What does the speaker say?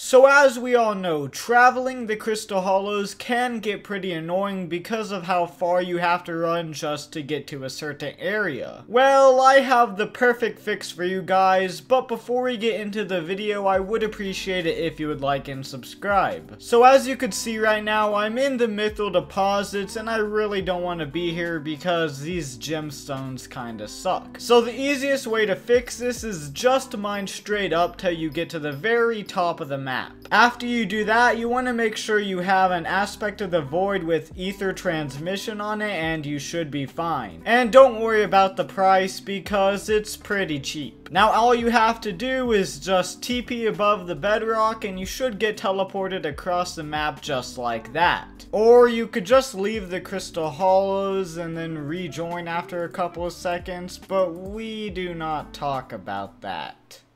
So as we all know, traveling the Crystal Hollows can get pretty annoying because of how far you have to run just to get to a certain area. Well, I have the perfect fix for you guys, but before we get into the video, I would appreciate it if you would like and subscribe. So as you can see right now, I'm in the Mythril deposits and I really don't want to be here because these gemstones kinda suck. So the easiest way to fix this is just mine straight up till you get to the very top of the map. After you do that, you want to make sure you have an Aspect of the Void with Ether Transmission on it and you should be fine. And don't worry about the price because it's pretty cheap. Now all you have to do is just TP above the bedrock and you should get teleported across the map just like that. Or you could just leave the Crystal Hollows and then rejoin after a couple of seconds, but we do not talk about that.